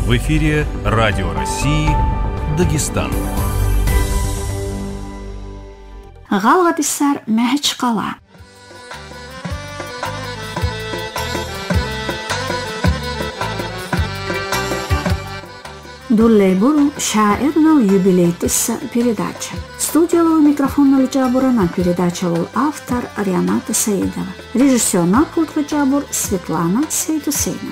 В эфире Радио России, Дагестан. Галгатиссар Мехчкала. Дуллейбуру шаирнал юбилейтисса передача. Студиялу микрофоннал Джабурана передачалу автор Рианата Саидова. Режиссер на пульт Джабур Светлана Сейдусейнова.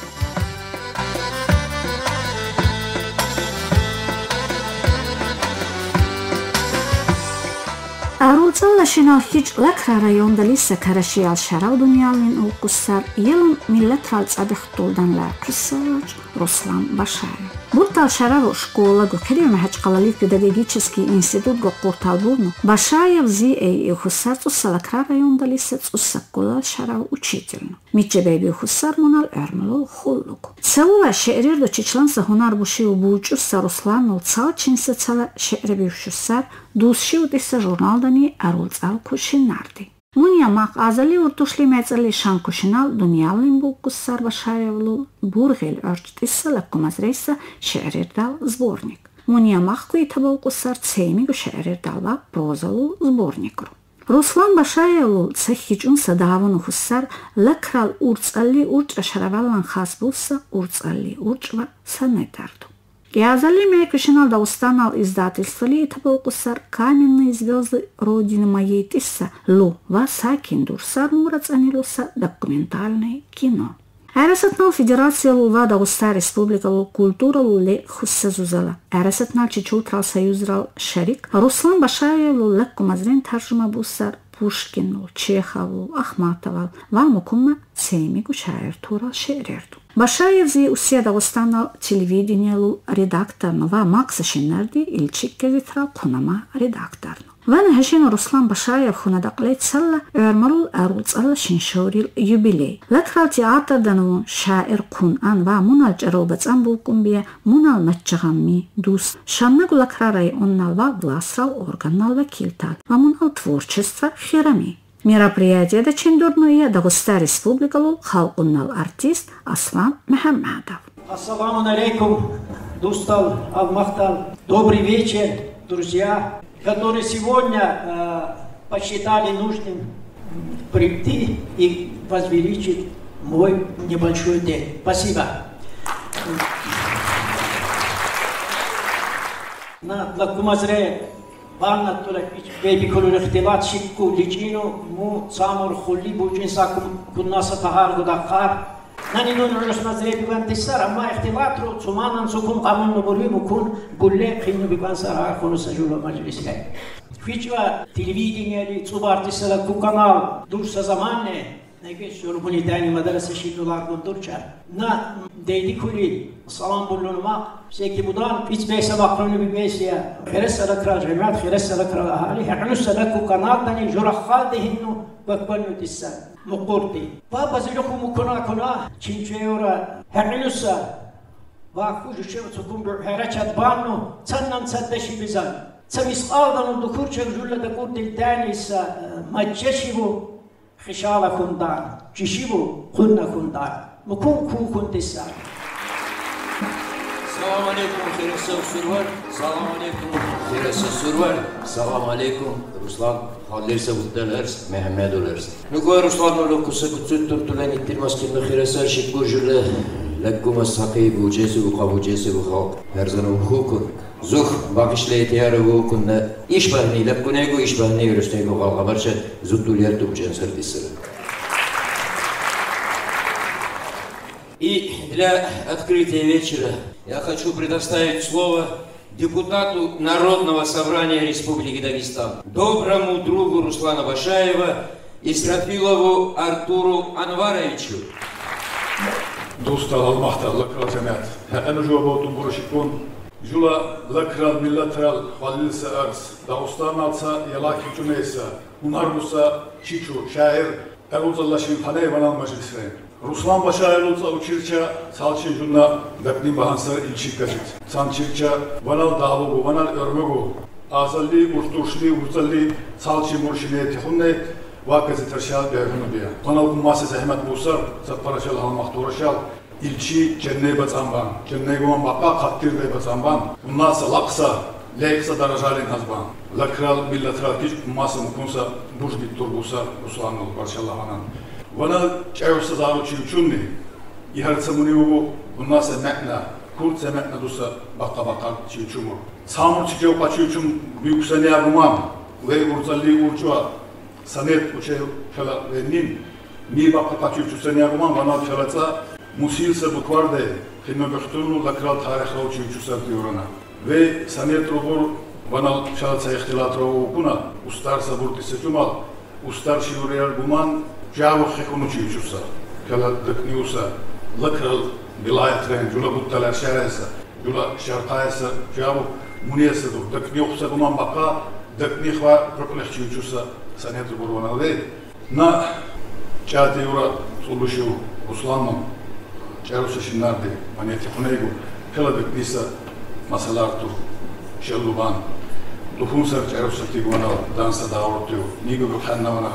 Арулцалла шиналхич лакра районда лисса карашиял шарав дунялин улкуссар елун миллатрал цадыхтулдан лакуссач Руслан Башаев. Буртал шараву школа гукерил Мехчкалалив педагогический институт гокурталбурну Башаев зи ухуссарцу салакра районда лисса цуссаккулал шарав учительну. Мичебеби ухуссар мунал эрмлул хуллуку. Целула ше'рирду чичланса хунар бушиу буучусса Русланул цалчинса цала ше'ребившуссар дусшиудисса журналдани арулцал кушинарди. Муния мах азали уртушли мецали шан кушинал дуниялин букуссар Башаевлу бургел орчтисса лаккумазрейса ше'рирдал сборник. Муния мах куитабалкуссар цеймигу ше'рирдалва прозалу сборникру. Руслан Башаевлу цехичун садавану хуссар лакрал урцалли урча шаравалан хасбусса урцалли урчва санетарду. Yazali Мекушинал Даустанал издательствовали табалкусар каменные звезды Родины моей тисса Лу Васакин Дурсар Мурацанилуса документальное кино. Арасатнал Федерация Лува Дауста Республика Лу Культура Луле Хуссазузала. Арасатнал Чичултрал Союзрал Шарик Руслан Башаев Лу Леккумазрин Таржума Бусар Пушкину, Чехову, Ахматовал, Вамукума, Сеймигу Шаиртурал Ше'рирду. Башаев зи усия Дагестанал телевидениялу редакторну ва Макса Шинарди Ильчиккевитрал Кунама редакторну. Вана хешину Руслан Башаев хунадaqleit сала örmarul arulцала шиншорил юбилей. Латрал театрдану шаир Кунан ва мунал чаробацан булкумбия мунал матчагамми дус шаннагу лакрарай оннал ва власрал органнал вакилтал ва мунал творчество херами. Мероприятие дочиндурное Дагеста Республикалу халкуннал артист Аслан Мухаммадов. Ассаламу алейкум, Дустал Алмахтал. Добрый вечер, друзья, которые сегодня посчитали нужным прийти и возвеличить мой небольшой день. Спасибо. На Лакумазре Барна Туракич Беби Кулурехтилат Шикку Личину Му Цамур Хули Буджинса Куннаса Тахар Гудакар Нанинун Росмазре Бивантисар Ама Эхтилатру Цуманан Сукум Камун Нубури Мукун Булле Хину Бивансара Хунуса Жула Маджлисля. Фичва телевидение Цубартисала Куканал Дурса Заманне Шурбунитани Мадраса Шидулар Гундурча на Дейдикули Салам Буллунма всеки будан Пицбейса Макрони Бибейсия Хересала Краж Ремят Хересала Крахали Хернусала Куканатани Журахалдихину Бакбанютиса Мукурти Папа Зилюху Мукуна Чинчеора Хернуса Ваху Жушевцукумбur Херачат Банну Цаннан Цаддеши Бизан Цамис Алдану Дукурчев Жуля Дакурти Таниса Маджешиву خشال خندان چشیبو خون خندان مکون کو خندسان Салам алейкум, Хересов Сурвар. Салам алейкум, Хересов Сурвар. Салам алейкум, Руслан Халлерса Гуддалерс, Мехмедулерс. Нугой Руслан Локуса Куцуттур Тулани Тирмаскин Хересар Шикбужуле Леккума Сакей Буджеси Бухабуджеси Бухал Мерзану Хукун. Zuh bakışlayıtı yarı kunna iş bahniyle kunegu iş bahniyle görüştüğü kalkabarca zutulyer tupçen сардисыры. И для открытия вечера я хочу предоставить слово депутату Народного собрания Республики Дагестан, доброму другу Руслана Башаева Исрафилову Артуру Анваровичу. Dostlar almakta lakral cemaat. Enu jobotu buruşikun Jula lakral millatral Halilsa Ars. Dağustan alsa yalaki cümeysa. Unarbusa Çiçu şair Eruzallaşın Panayvanal Meclisreyn. Ruslan Başayrulsa uçirça salçın junna Beklim Bahansar ilçik gacit. Sançirça vanal dağlugu, vanal örmügu. Azalli, urtuşli, urzalli salçın murşine tihunne vakası terşal berhunu biya. Kanal kumması zahmet bulsar, satparaşal halmak doğraşal. ilçi cenney bacanban, cenney guman baka kattirde bacanban, unnasa laksa, leksa darajalin hazban. Lakral millatral kiç umması mukunsa buş bittur busa Ruslanul barşallahanan. Vana çevse zaru çivçunni. İharsa munivu unnasa mekna, kurt se mekna dusa baka çivçumur. Samur çiçev kaçıvçum büyük seneye guman. Ve urzalli urçua sanet uçev fela venin. Mi baka kaçıvçu seneye guman vana felatsa musilse bukvarde. Kime bühtunu lakral tarihla uçivçu serdiyorana. Ve sanet robur Vanal şahatsa ihtilat roğu kuna, ustar sabur tise cumal, ustar şivriyar guman, javuk hekunu çiğçursa, kala dıkniyorsa, lakral bilayetren, jula buttalar şeraysa, jula şarkaysa, javuk muniyasa dur, dıkniyoksa guman baka, dıkniyokva rıknih çiğçursa, sanet robur vanal ve, na çağatı yura suluşu Ruslan'ın, çağrusa şinlardi, maniyeti kuneygu, kala dıkniysa masalar tur, şelluban, Duhun serçe Rusati guana dansa davrotio. Nigo bukhanna wana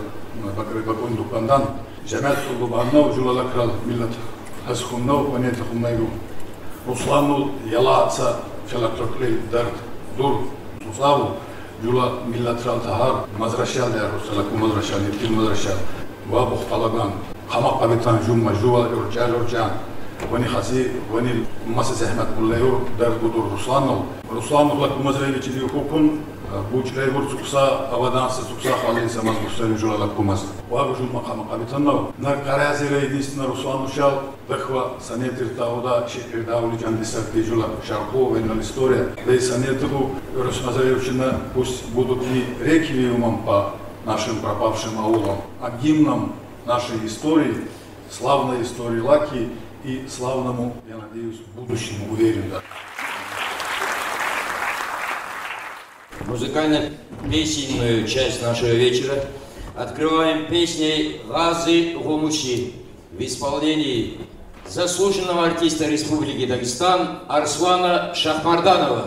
bakri bakun dukandan Cemal kullubanna ujula kral millet haskunna ve niyet khummayru. Ruslanul yala atsa şalakrokli dert dur tusavu jula milletral tahar mazraşal der Rusalak mazraşal yetil mazraşal va buhtalagan qamaq qabitan jumma juva urjan Vani xasi, vani masa zahmet bullayor der budur Ruslanul lak mazrayı çidiyor hukun bu çilayvur tuksa avadansı tuksa halinse mazgustari juralak kumaz. Vagu jul maqama qabitanna nar qarazire idisna Ruslanul şal dakhwa sanetir tauda şehir davuli candisakti jula şarqo ve nal istoriya ve sanetigu Rus mazrayı uchina пусть будут ли реквиемом по нашим пропавшим аулам, а гимном нашей истории, славной истории Лаки и славному, я надеюсь, будущему, уверен, да. Музыкально-песенную часть нашего вечера открываем песней «Газы Гумуши» в исполнении заслуженного артиста Республики Дагестан Арслана Шахмарданова.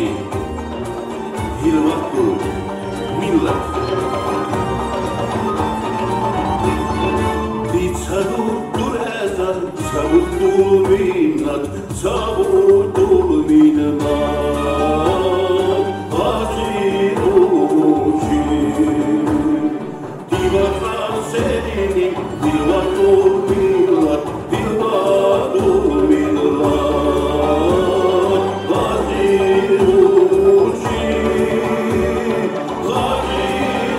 Hilvattu millat. Savuttur ezan, savuttur minnat, savuttur minnat. Hazir oluşim, divata senin, dilvattur millat, dilvattur millat. Hazir oluşim, hazir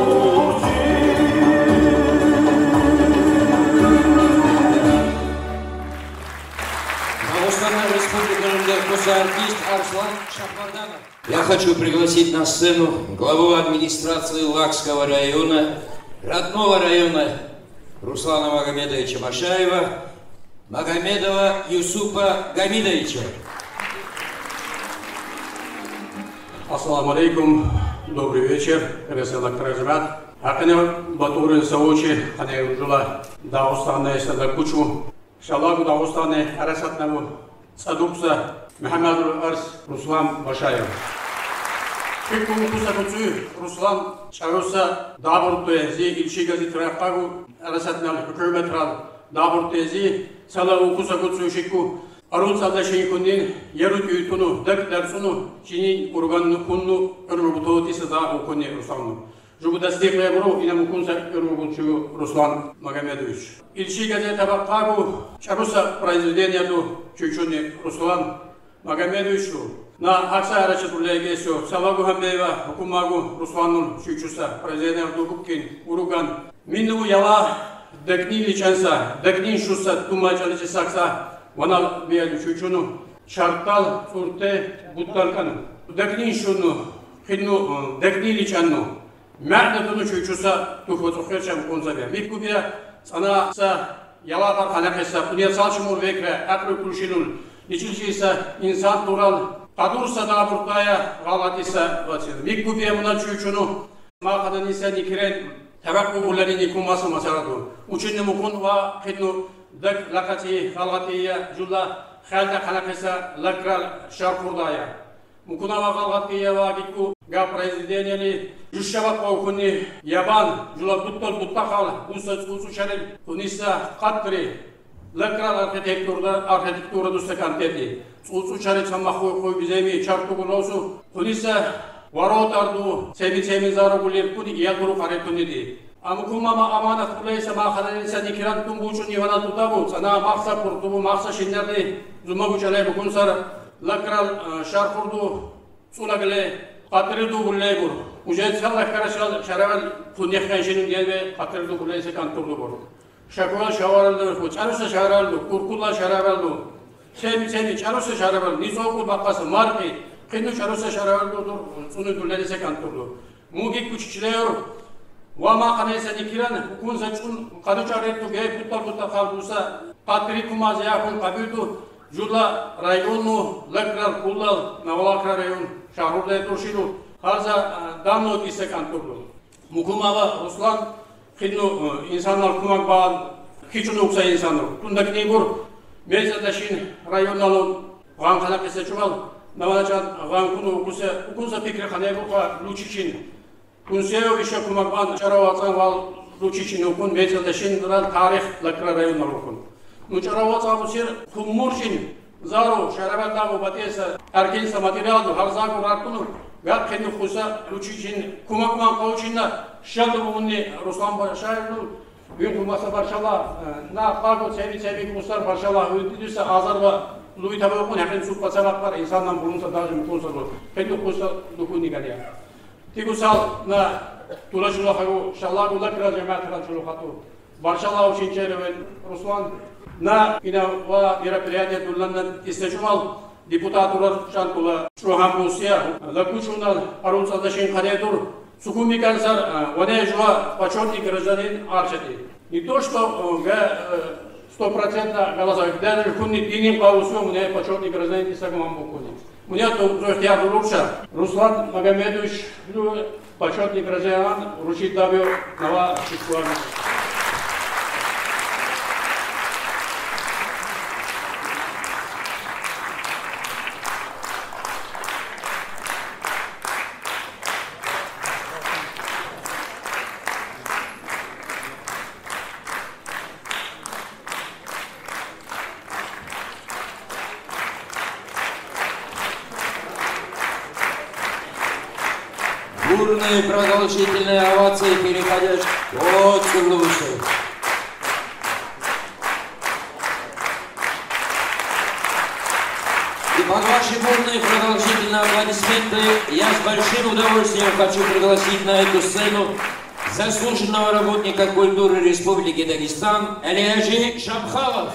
Я хочу пригласить на сцену главу администрации Лакского района, родного района Руслана Магомедовича Машаева, Магомедова Юсупа Гамидовича. Ассаламу алейкум, добрый вечер, весело кражат. Акне Батурин Саучи, ане ужула Дагыстанда эстада кучу, шалагу Дагыстаны арасатнаму Садукса Мухаммадул Арс Руслан Башаев. Кикум кусакуцу Руслан Чаруса Дабуртуэзи илчи газет ракагу арасатнал hükümeтрал Дабуртуэзи сала кусакуцу шику Арун салдашейкунин ярут юйтуну дак дарсуну чини урганну кунну örmübutoti sada okuni Ruslan'ı. Jubu destekle buru ina mukunsa örmübutçu Ruslan Magomedovich. İlçi gazete bakkagu Çarusa президенту чучуни Руслан Магомедовичу на акса арачатуле гесио Салагу Хамбеева хукумагу Русланун чучуса президенту Губкин Уруган Минну яла декни личанса декни шуса тумачаличи сакса Ванал бияду чучуну шарттал сурте бутталкану декни шуну хинну декни личанну мәрдетуну чучуса тухвоцухерчам конзабия микубия санаса яла бар ханакеса универсалчимур векре акры кулшинул Ничилчиса инсан турал кадурса да буртая галатиса ватсин микубия муна чучуну махадан иса никрен табакку булани никумасу масараду учинне мукун ва хидну дак лакати галатия жула халда ханакеса лакрал шаркурдая мукуна ва галатия ва гикку га президентели жушава кокуни ябан жула буттол буттахал усу шарел туниса катри Лакрал архитектура дуста кантети. Цуцу чарик самаху кой биземи чарту гулосу. Туниса воротарду семи зару гулер куди ядуру каретуниди. Амукумама аманат кулейса махаданиса никиран тумбучун ивана тутабу. Сана махса пуртубу махса шиннерди. Зумагу чалай букунсар лакрал шархурду цулагле катриду гулейбур. Уже цаллах карашал шаравал тунехкан шинин гелбе катриду гулейса кантурду буру. Şakula şavaraldı, çarısı şavaraldı, kurkula şavaraldı. Semi çarısı şavaraldı, nisoku bakası marki, kinu çarısı şavaraldı, sunu düllerise kanturdu. Mugi küçükçüleyor, vama kanaysa nikiran, hukunsa çun, kadı çarettu, gey putta kaldusa, katri kumaz yakun kabidu, jula rayonu, lakral kullal, navalakra rayon, şahrurda turşidu, harza damnot ise kanturdu. Mukumava Ruslan, Хидну инсанlar кумак баан хичун укса инсанlar. Тундак нейбур мезадашин районалун ган канакеса чувал навалачан ган куну укуса пикре ханебука лучичин. Кунсео иша кумак баан чаравацан вал лучичин укун мезадашин рал тарих лакра районал укун. Ну чаравацан усир хуммуршин зару шарабатаву батеса аркенса материалду харзагу рартуну Гад хидну хуса лучичин кумак баан каучинна Шалду буни Руслан Башаевну gün kumasa barşala na qago sevi kusar barşala ödülse azarva lui tabi okun hemen supasa baklar insandan bulunsa daha çok kusar olur. Kendi kusa dukuni galiya. Tikusal na tulaşula hago şallah ula kira cemaat tulaşula hatu. Barşala o çinçeri ve Ruslan na ina va merapiliyat tullanan istecumal депутатура шантула шухам бусия лакучунал арунсадашин хареdur Сукуми Кансар, вода жила почетный гражданин Арчати. Не то, что 100% голосовых, даже кунни диним паусу, у меня почетный гражданин Исагмам Букуни. У меня тут Рохтияр Рурша, Руслан Магомедович, почетный гражданин, вручит дабю нова Чикуана. Бурные продолжительные овации переходят от слушай. И под ваши бурные продолжительные аплодисменты я с большим удовольствием хочу пригласить на эту сцену заслуженного работника культуры Республики Дагестан Алиаджи Шамхалов.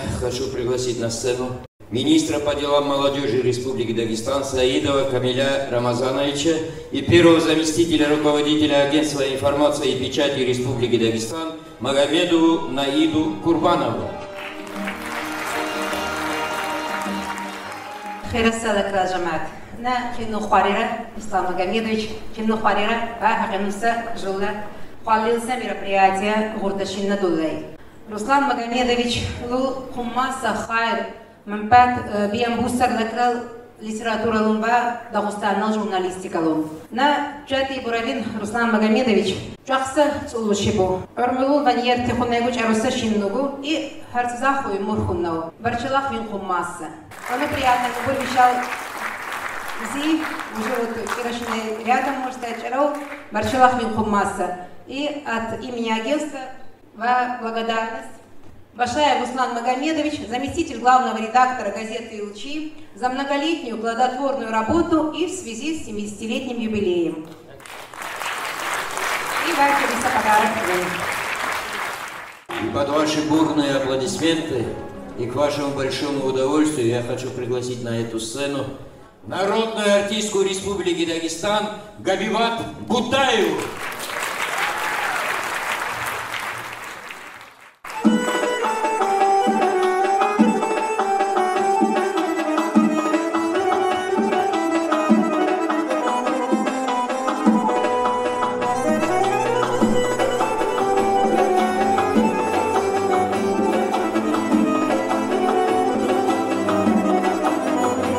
хочу пригласить на сцену министра по делам молодежи Республики Дагестан Саидова Камиля Рамазановича и первого заместителя руководителя Агентства информации и печати Республики Дагестан Магомедову Наиду Курбанову. خيرسالك راجمات نا خنو خاريرة إسلام Магомедович خنو خاريرة هاخنوسا جولة خاللسا мероприятия гордошинна дулей. Руслан Магомедович лу хуммаса хайр мампат биамбусар лакрал литература лумба Дагестанның журналистика лум. На чати буравин Руслан Магомедович жақсы цулушибу. Örmülul vaniyer техунегуч аруса шиннугу и харцзахуй мурхуннау. Барчалах вин хуммасы. Мне приятно, что вы вещал Зи, уже вот вчерашний рядом, может сказать, Чаров, Барчалах вин хуммасы. И от имени агентства благодарность Башаев Руслан Магомедович, заместитель главного редактора газеты «Лучи», за многолетнюю плодотворную работу и в связи с 70-летним юбилеем. И Варкелиса подарок. И под ваши бурные аплодисменты и к вашему большому удовольствию я хочу пригласить на эту сцену народную артистку Республики Дагестан Габиват Бутаеву.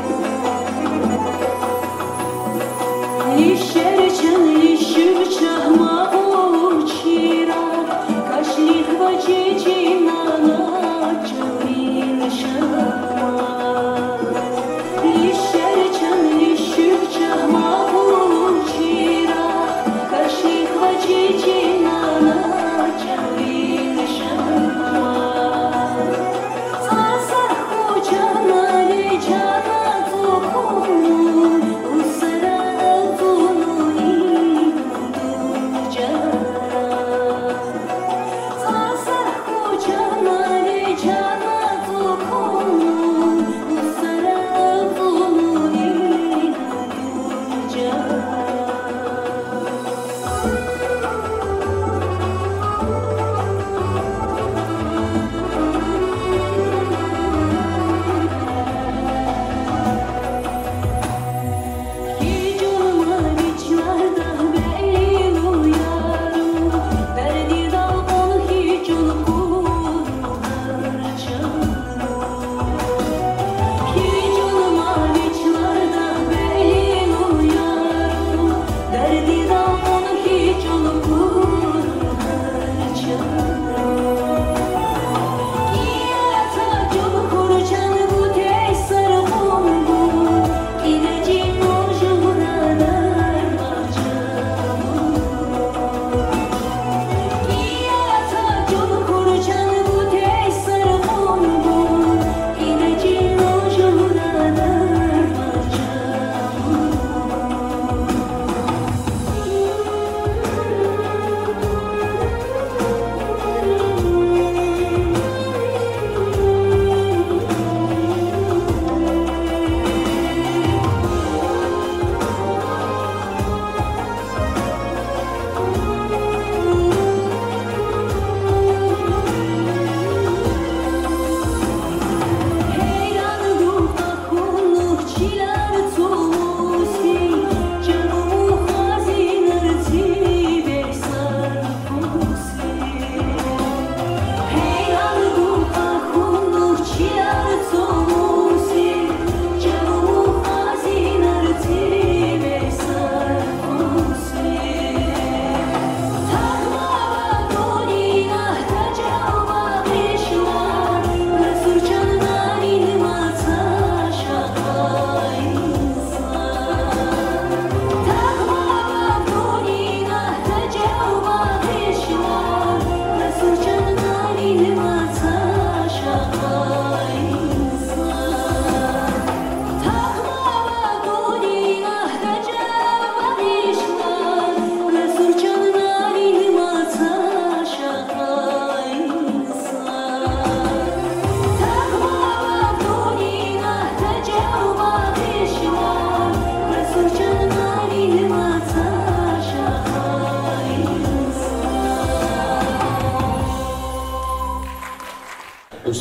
Лишь речен, лишь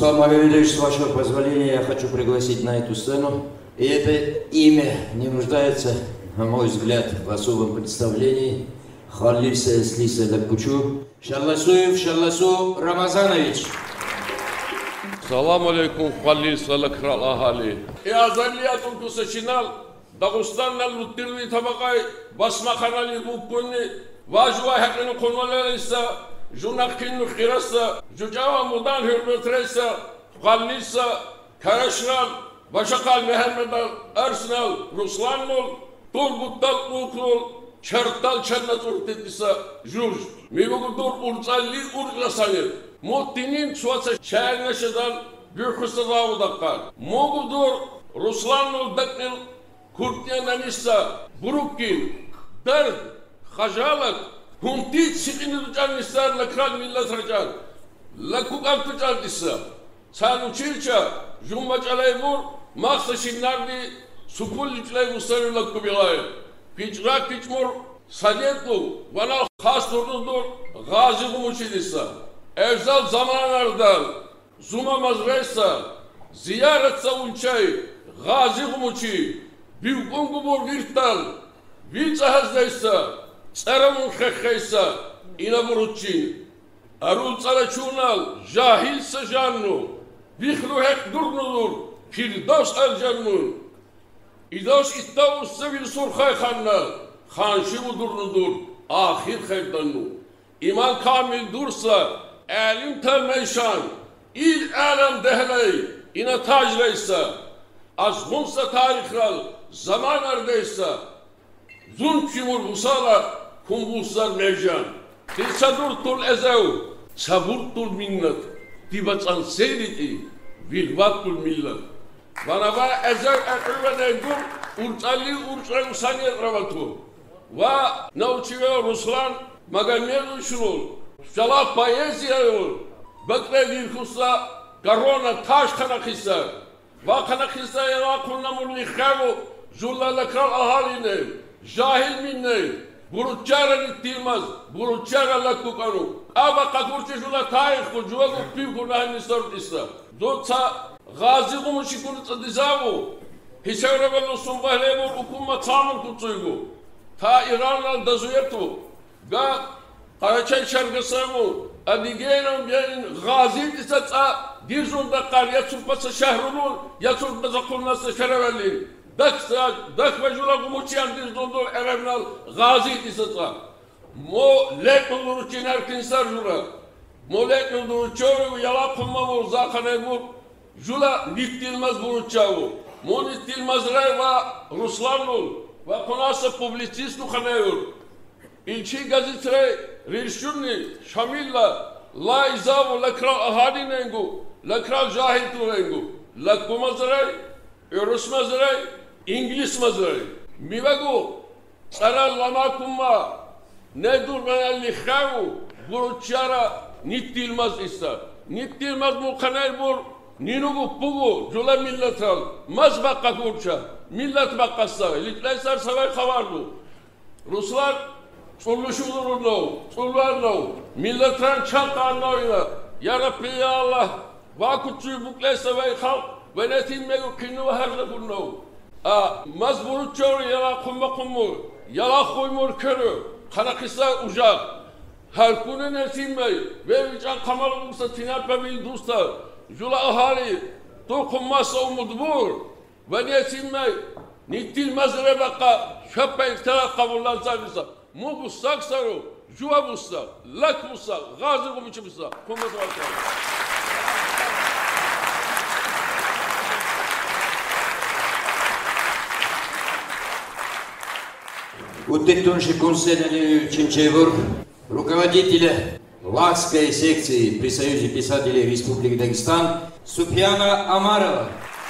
Руслан Магомедович, с вашего позволения, я хочу пригласить на эту сцену. И это имя не нуждается, на мой взгляд, в особом представлении. Халилса Эслиса Лакучу, Шалласуев Шалласу Рамазанович. Салам алейкум, Халилса Лакрал Ахали. И азалиятун кусачинал, Дагустанна луттирни табакай, Басмаханали букуни, Важуа хакину конвалалиса, Жунакину хираса, Жуджава мудан хürmetresa, Халилса, Карашнал, Başakal Mehmet Arsenal, Ruslanul, Turguttal Ukrul, Çartal Çarnat Urtetisa, Jurj, Mivugudur Ursalli Urlasanir, Muttinin Suatsa Çerneşedan Gürküsta Davudakar, Mogudur Ruslanul Beknil Kurtyananissa, Brukin, Derd, Hajalak, Huntit Sikini Cannisar, Lakran Millet Rajan, Lakukar Tucardissa, Sanuçilça, Jumbaçalaymur, Maqsa Şinardi, Sukulliçlay Musarı Lakkubilay, Piçrak Piçmur, Sadetlu, Vanal Khas Durdudur, Gazi Gumuçilisa, Evzal zamanlardan, Zuma Mazreysa, Ziyaretsa Unçay, Gazi Gumuçi, Büyükungumur Virtal, Vica Hazdeysa, Tseramun Khekheysa, İnaburuçin, Arul Tsaraçunal, Jahilsa Jannu, Bihlu hek durnudur, Firdaus el-Cennun. İdaus ittavus bir surkhay khanna, Khanşibu durnudur, ahir haydannu. İman kamil dursa, alim termeşan, il alem dehley, ina tacreysa, azgunsa tarihral, zaman erdeysa, Zunçimur husala, kumbulsar mevcan. Tilçadurtul ezev, çaburtul minnet. Dibacan seyriti, vilvatul millet. Bana va ezer erüveneydur, urçalli urçay usani ravatu. Va nauçive Ruslan Magomedov şurul. Şalak poeziya yol. Bekle dilkusa, garona taş kanakisa. Va kanakisa yana kunnamul nikhavu, Julla lakral ahaline, jahil minne. Buruçara nittilmaz, buruçara lakkukanu. Aba kakurçe jula tarih ku, juvagu pivku nahini sortisa. Dotsa gazi gumuşi kurutsa dizavu. Hisevrevellu sumbahlevur ukumma tamun kutsuygu. Ta İran'la dazuyetu. Ga Karaçay şarkısamu. Adigeyram yerin gazi disatsa dirzunda kar ya surpasa şehrulun ya surpasa kurnasa şerevellin. Dak ve jula gumuçiyan dirzundur erevnal gazi disatsa. Mo lek olur için erkinsar jula. Mo lek olur çoğu yala kummamur zakanemur. Jula nittilmez buruçavu. Mo nittilmez reyva Ruslanul. Ve konasa publicistu kaneyur. İlçi gazetre Rilşunni, Şamilla, La izavu lakral ahadi nengu, lakral cahil turengu, lakku mazray, Rus mazray, İngiliz mazray. Mivegu, saral lama kumma, nedur benelli khavu, buruçara nittilmaz issa. Nittilmaz bu kanay bur, ninugu pugu, jula milletral, maz bakka kurça, millet bakkasa, likleysar savay kavardu. Ruslar, Çulluşulur no, çullar no, milletren çantan noyla. Ya Rabbi ya Allah, vakutçuyu bukleyse ve halk, ve netinmeyi kinu ve herle bunno. Mazburu çoğu yala kumma kummu, yala kuymur körü, kanakisa ucak. Halkunu netinmeyi, ve vican kamal olursa tinarpe bil dusta, jula ahali, dur kummasa umudbur, ve netinmeyi, nittilmez rebeka, şöppe iktidar kabullansa bilsa. Mu bussak saru, juva bussak, lak bussak, gazi gumuçi bussak. Kumbat varsa. Удетунши Кунсенели Чинчевур, руководителя Лакской секции при Союзе писателей Республики Дагестан Супьяна Амарова.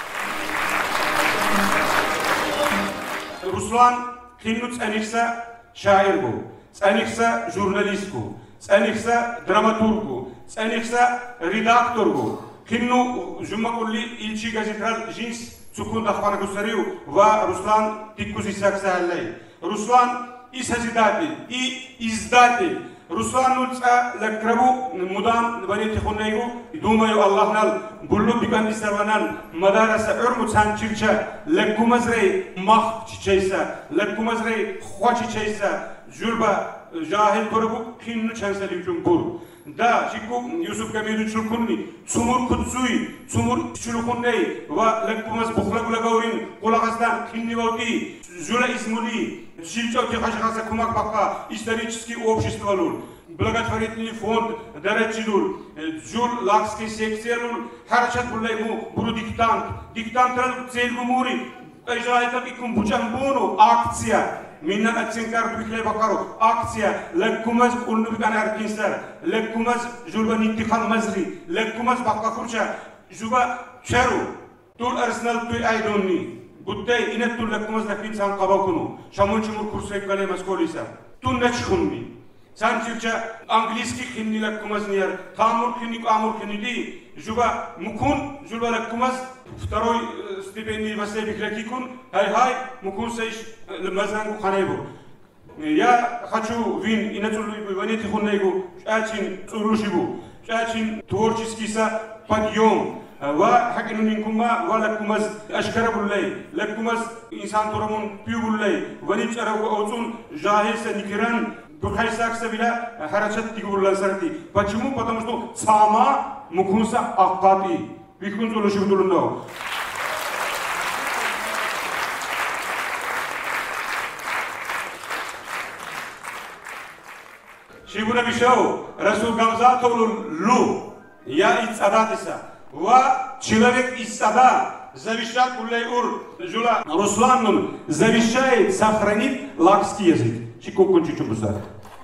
Руслан Киннуц Энихса şair bu, Cenixsa jurnalist bu, Cenixsa dramaturg bu, Cenixsa redaktor bu. Kinnu Jumakulli ilçi gazetel jins sukun dakhwana gusariu va Ruslan tikkuzi saksallay. Ruslan is hazidati, i izdati. Ruslan Nulca Lakrabu Mudan Vaneti Hunegu Dumayo Allahnal Bullu Bikandi Sarvanan Madarasa Urmut Sanchircha Lakumazre Mah Chichesa Lakumazre Huachichesa Julba Jahil Purabu Kinu Chansali Jumbur Da Chiku Yusuf Kamidu Chulkunni Sumur Kutsui Sumur Chulukunei Va Lakumaz Bukhlagulagaurin Kulagastan Kinivauti Жула Измули, Шильчевки Хашхаса Кумак Бака, исторический общество лур, благотворительный фонд Дарачилур, Джур Лакский секция лур, Харчат Булайму, Буру диктант Цельгу Мури, Эжайтак и Кумбучамбуну, акция, Минна Ацинкар Бихлей Бакару, акция, Леккумаз Урнубикан Аркинсар, Леккумаз Журба Ниттихан Мазри, Леккумаз Бакахурча, Жуба Чару, Тур Арсенал Туй Айдонни. Будтай инеттул леккумаз лакин сан qabakunu шамончумур курсек гале масколиса туннач хунни санчуча английский хинни леккумаз нияр тамур хинни амур хинни ди жуба мукун жуба леккумаз второй степени васебик лекикун хай мукун сейш мазангу ханебу я хочу вин инеттул ванети хуннегу чачин цурушибу чачин творческий са подъем وحكي منكما ولكمز أشكر بالله لكمز إنسان ترمون بيو بالله ونيجرا وأوزون جاهز نكران بخيساك سبيلا حركات تقول الله سرتي بچمو потому что сама مكونسا أقطي بيكون زلوا شو بدلنا شيبونا بيشاو رسول غمزة تقول لو يا إتصاداتسا Человек из сада завещает Улейур Жула Русланным завещает сохранить лакский язык. Чико кончу бузар.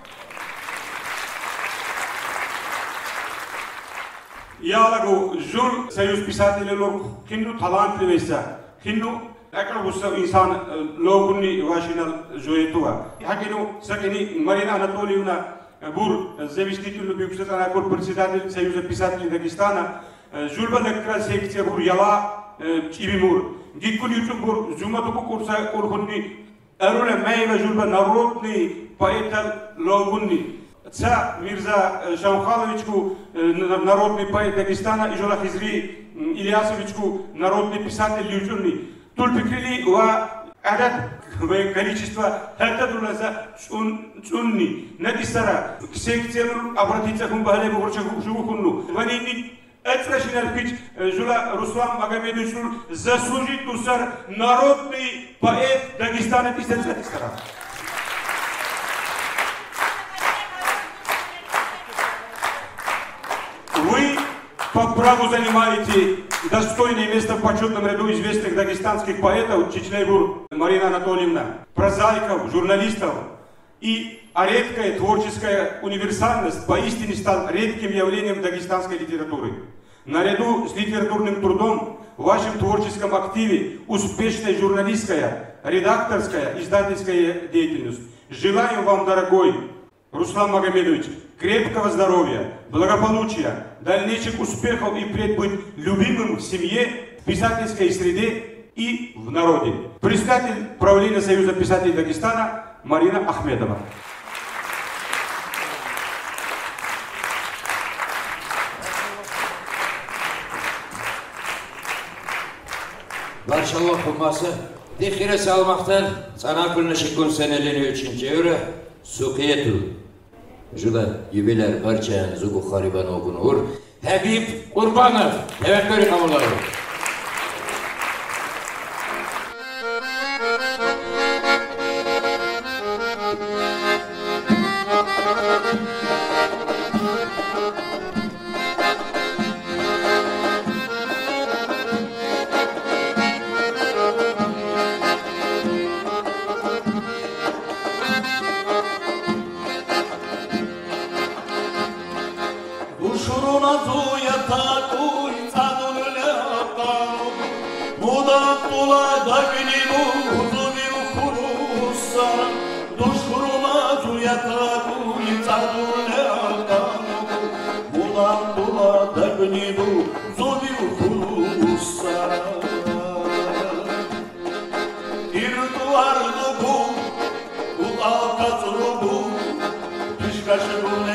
Я лагу Жул союз писателей лор кинду талантливейса кинду акробуса инсан логуни вашинал жуетуа. Хакину сакини Марина Анатольевна Бур заместитель бюджетного председатель союза писателей Дагестана. Журба лекра секция бур яла чибимур. Гиккун ютубур жуматуку курса курхунни. Эруле мейва журба народный поэт логунни. Ца Мирза Шамхаловичку народный поэт Дагестана и Жула Хизри Ильясовичку народный писатель Ютунни. Тульпикрили ва адад количество хатадулаза чунни. Надисара к секциям обратиться к Бахале Бухурчагу Ванини Эцрашинар Пич Жула Руслан Магомедович заслужит усар народный поэт Дагестана Тисецкара. Вы по праву занимаете достойное место в почетном ряду известных дагестанских поэтов Чечнейбур Марина Анатольевна, прозаиков, журналистов. И редкая творческая универсальность поистине стал редким явлением дагестанской литературы. Наряду с литературным трудом в вашем творческом активе успешная журналистская, редакторская, издательская деятельность. Желаем вам, дорогой Руслан Магомедович, крепкого здоровья, благополучия, дальнейших успехов и впредь быть любимым в семье, в писательской среде и в народе. Председатель правления Союза писателей Дагестана Марина Ахмедова. Barşallah bulması, dikire salmaktan sana kulnaşıkkun senelini üçüncü euro, sukiyetu. Jula yübeler parçayan zugu hariban ogunur, Habib Urbanov, tevekkürü kamuları. Кашеву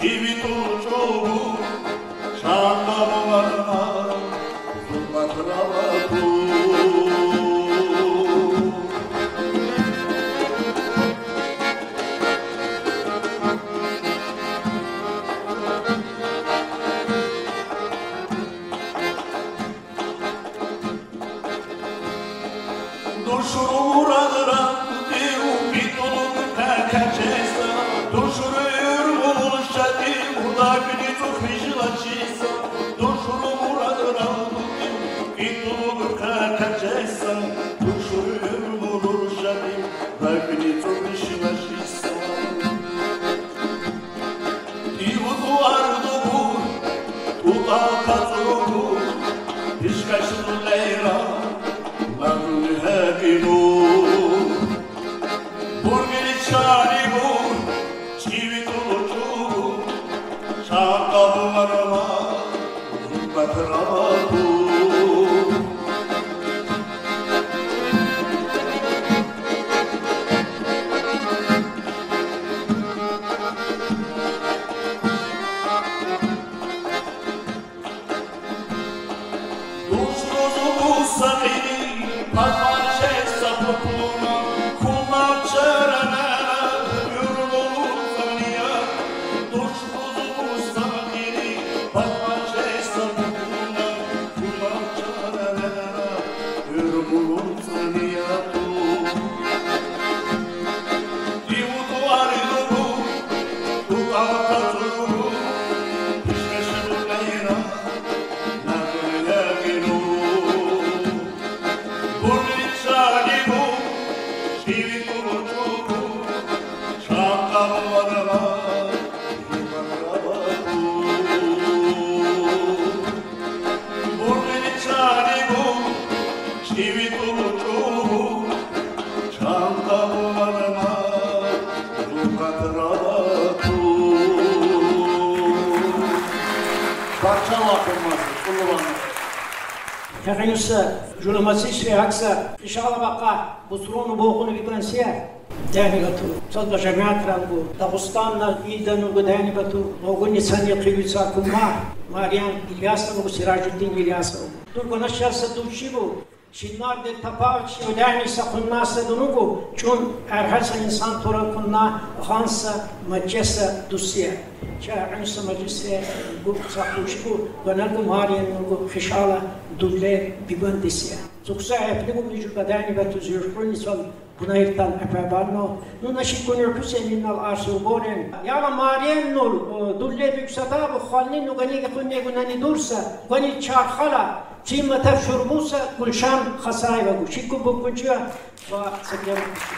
Kakanusa, Julamasi Shriaksa, Ishalabaka, Busronu Bokunu Vikansia, Danibatu, Sada Jamatrango, Dagostana, Idanu Danibatu, Noguni Sanya Kilusa Kuma, Marian Ilyasa, Sirajuddin Ilyasa, Turgonasha Satuchibu, Şinlar de tapavç ödeni sakunna dunugu çun erhasa insan tora kunna hansa majesa dusiya cha ansa majesa bu sakushku banalgu marian nugu fishala dulle bibandisiya zuksa hepli bu vücut bedeni ve tuzurkun sol buna irtal epebarno nuna şikunur kusenin al arsu boren yala marian nul dulle büksada bu halni nugani kunne gunani dursa gani charkhala Cima tafşurbusa kulşan khasai ve şiku bukuncuya ve sakyan.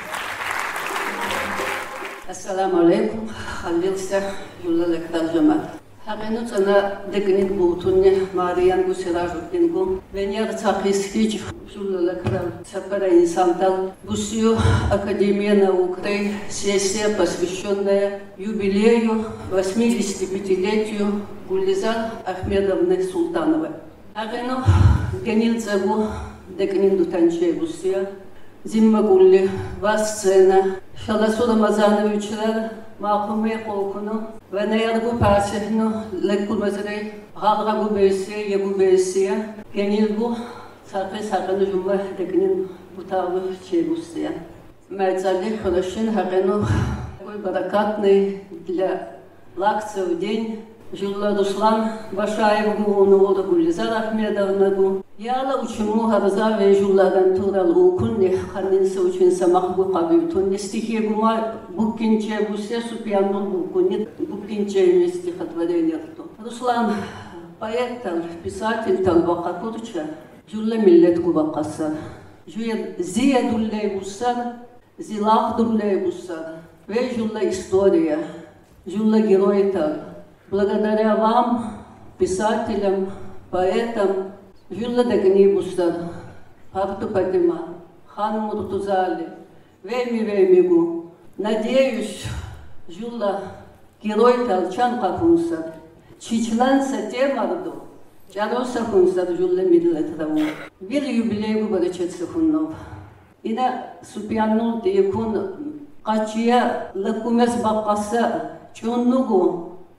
Assalamu alaikum. Khalilsa yulalak tarjama. Haqenu sana deknik butunne Marian gu Sirajuddin gu venyar tsaqis hiç yulalak сапара инсантал гусью Академия наук сессия, посвященная юбилею 85-летию Гулизар Ахмедовны Султановой. Агено генилцагу декнинду танчегусия зиммагулли васцена Шаласу Рамазановичлар махуме колкуну венеяргу пасехну леккулмазрей гаграгу бесия егу бесия генилгу сакы жумма декнин бутавы чегусия Мецали хорошин агено баракатный для лакцев день Жулла Руслан Башаев гуну Гулизар Ахмедовна яла учему харза ве жулладан турал укунни ханнинса учин самах бу қабитунни стихи гума буккинче бусе супияннул букунни буккинче стихотворениерто Руслан поэт писатель талбақатурча жулла миллет губақаса жуя зия дуллей буссар зилах дуллей буссар ве жулла история жулла геройтар Благодаря вам, писателям, поэтам, Жулла Дагни Бустар, Харту Патима, Хан Муртузали, Веймигу, надеюсь, Жулла герой Талчан Кахунсар, Чичланса Темарду, Джароса Хунсар Жулла Мидлетраву, Вил юбилейгу Барачетса Хуннов. Ина Супианул Текун, Качия Лакумес Бакаса, Чуннугу,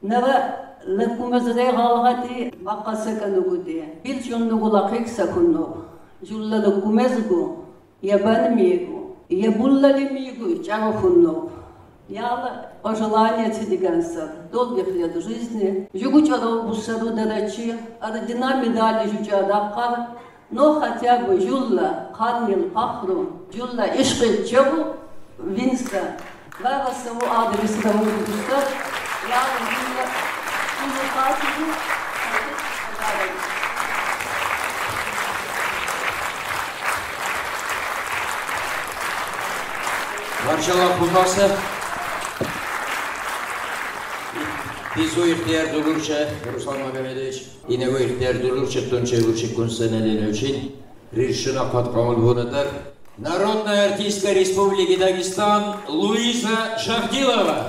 نوا لكم زري غالغتي مقاسك نقودي بيلشون نقولك سكنو جل لكم زغو يبان ميغو يبول мигу чарохунно я пожелание цидиганса долгих лет жизни жугучаро бусаро дарачи ордена медали жучадакар но хотя бы жулла ханил пахру жулла ишқи чабу винса варасу адрес дамугуста я жулла кулукату Маршалла Кубаса, Bizu ihtiyar dururça Ruslan Magomedovich и него ihtiyar dururça Тонче Лучикун Сенелинович решено подпомогл вунатар Народная артистка Республики Дагестан Луиза Шахдилова.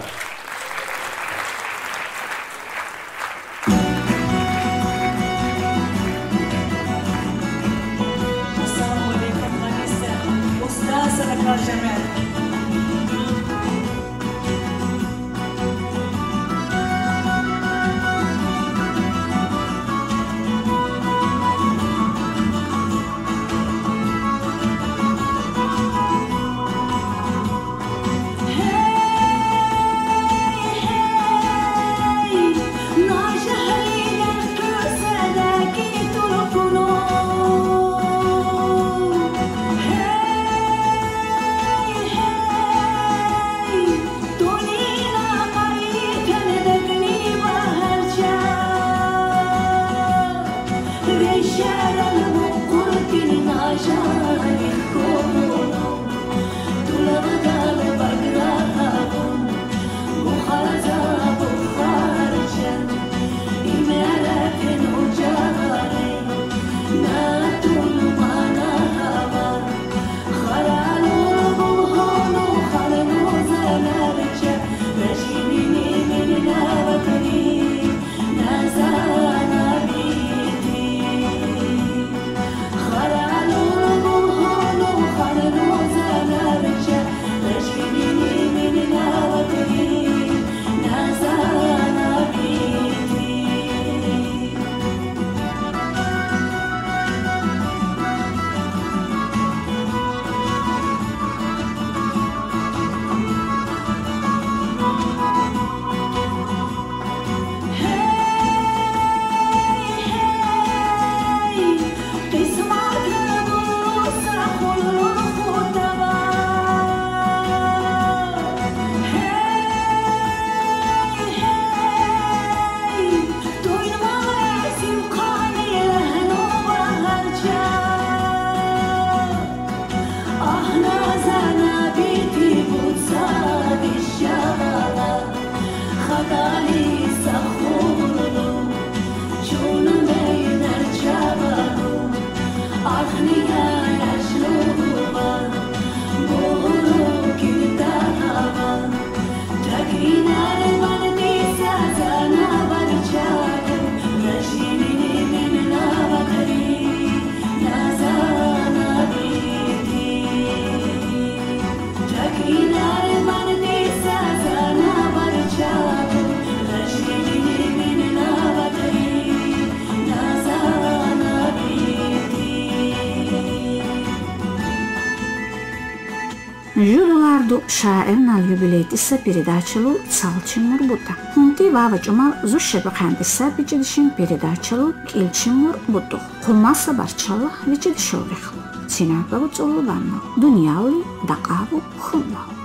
Журналарду шаирнал юбилейтиса передачалу цалчин мурбута. Хунти вава чумал зушшебе хандиса бичидишин передачалу килчин мурбуту. Хумаса барчалла бичидишоврехлу. Синабагу цулу банна. Дуньяли дакаву хумла.